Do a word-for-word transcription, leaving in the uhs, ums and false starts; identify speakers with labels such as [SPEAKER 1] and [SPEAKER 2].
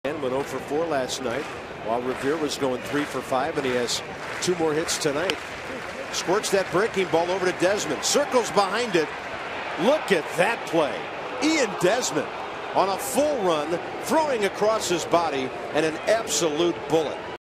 [SPEAKER 1] And went oh for four last night, while Revere was going three for five, and he has two more hits tonight. Squirts that breaking ball over to Desmond. Circles behind it. Look at that play. Ian Desmond on a full run, throwing across his body, and an absolute bullet.